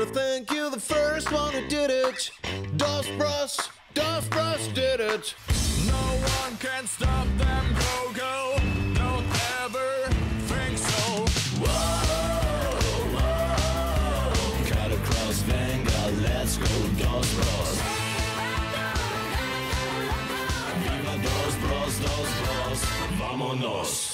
think you're the first one who did it. Dos Bros did it. No one can stop them, go, don't ever think so. Whoa, whoa. Cut across Vanguard, let's go Dos Bros. Viva Dos Bros, vámonos.